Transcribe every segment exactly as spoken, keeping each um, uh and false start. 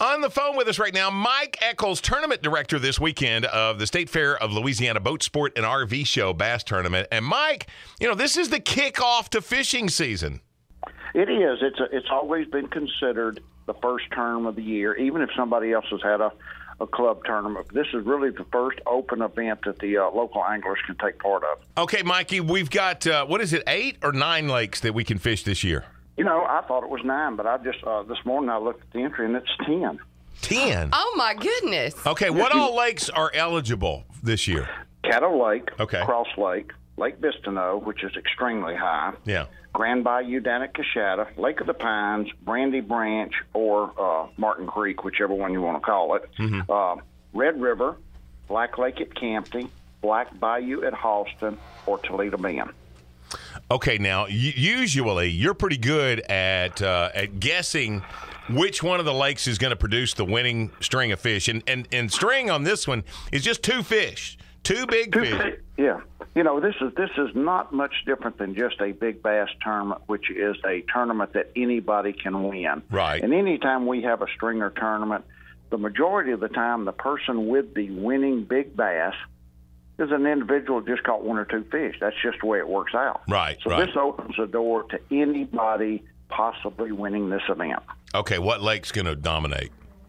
On the phone with us right now, Mike Echols, tournament director this weekend of the State Fair of Louisiana Boat Sport and R V Show Bass Tournament. And Mike, you know, this is the kickoff to fishing season. It is. It's a, it's always been considered the first tournament of the year, even if somebody else has had a, a club tournament. This is really the first open event that the uh, local anglers can take part of. Okay, Mikey, we've got, uh, what is it, eight or nine lakes that we can fish this year? You know, I thought it was nine, but I just, uh, this morning I looked at the entry and it's ten. ten? Oh, my goodness. Okay, what all lakes are eligible this year? Caddo Lake, Okay. Cross Lake, Lake Bistineau, which is extremely high. Yeah. Grand Bayou down at Coshada, Lake of the Pines, Brandy Branch, or uh, Martin Creek, whichever one you want to call it. Mm-hmm. Uh, Red River, Black Lake at Campty, Black Bayou at Halston, or Toledo Bend. Okay, now, y- usually you're pretty good at uh, at guessing which one of the lakes is going to produce the winning string of fish. And, and, and string on this one is just two fish, two big Two fish. fi- Yeah. You know, this is this is not much different than just a big bass tournament, which is a tournament that anybody can win. Right. And anytime we have a stringer tournament, the majority of the time the person with the winning big bass is an individual who just caught one or two fish. That's just the way it works out. Right, So right. this opens the door to anybody possibly winning this event. Okay, what lake's going to dominate?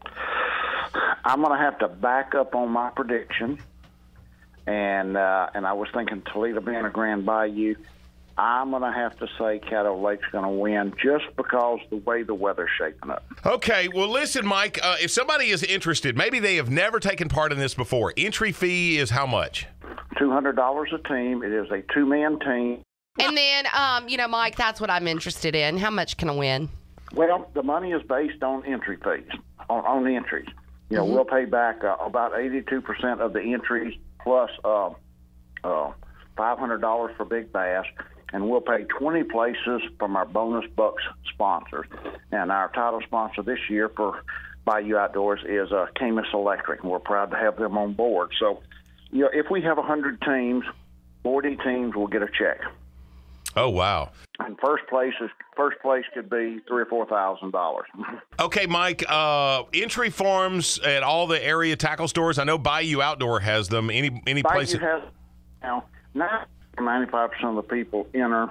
I'm going to have to back up on my prediction. And uh, and I was thinking Toledo Bend or Grand Bayou. I'm going to have to say Caddo Lake's going to win just because the way the weather's shaping up. Okay, well, listen, Mike, uh, if somebody is interested, maybe they have never taken part in this before, entry fee is how much? two hundred dollars a team. It is a two-man team. And then, um, you know, Mike, that's what I'm interested in. How much can I win? Well, the money is based on entry fees, on, on the entries. You know, Mm-hmm. we'll pay back uh, about eighty-two percent of the entries plus uh, uh, five hundred dollars for big bass, and we'll pay twenty places from our bonus bucks sponsors. And our title sponsor this year for Bayou Outdoors is uh, Camus Electric, and we're proud to have them on board. So, you know, if we have one hundred teams, forty teams will get a check. Oh, wow. And first place is first place could be three or four thousand dollars. Okay, Mike, uh, entry forms at all the area tackle stores. I know Bayou Outdoor has them. Any any place? Bayou has now ninety-five percent of the people enter.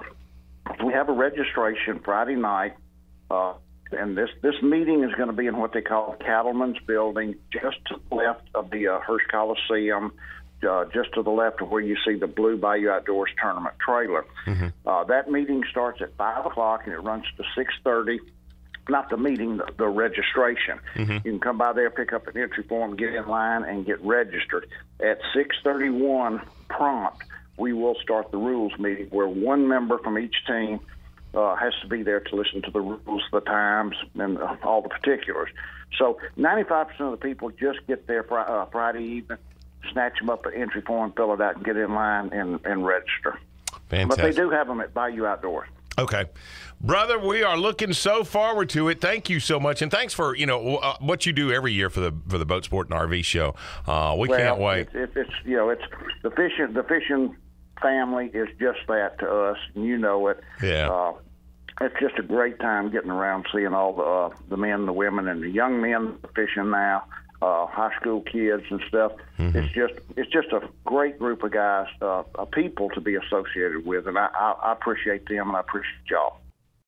We have a registration Friday night, uh, and this this meeting is going to be in what they call Cattleman's Building, just to the left of the uh, Hearst Coliseum. Uh, just to the left of where you see the Blue Bayou Outdoors Tournament trailer. Mm-hmm. Uh, that meeting starts at five o'clock and it runs to six thirty. Not the meeting, the, the registration. Mm-hmm. You can come by there, pick up an entry form, get in line, and get registered. At six thirty-one prompt, we will start the rules meeting where one member from each team uh, has to be there to listen to the rules, the times, and uh, all the particulars. So ninety-five percent of the people just get there fr- uh, Friday evening, snatch them up an entry form, fill it out, and get in line and, and register. Fantastic. But they do have them at Bayou Outdoors. Okay. Brother, we are looking so forward to it. Thank you so much. And thanks for, you know, uh, what you do every year for the for the Boat Sport and R V Show. Uh, we well, can't wait. It's, it's, it's, you know, it's the fishing, the fishing family is just that to us, and you know it. Yeah. Uh, it's just a great time getting around, seeing all the uh, the men, the women, and the young men fishing now. Uh, high school kids and stuff. Mm-hmm. It's just it's just a great group of guys, uh, of people to be associated with, and I, I, I appreciate them and I appreciate y'all.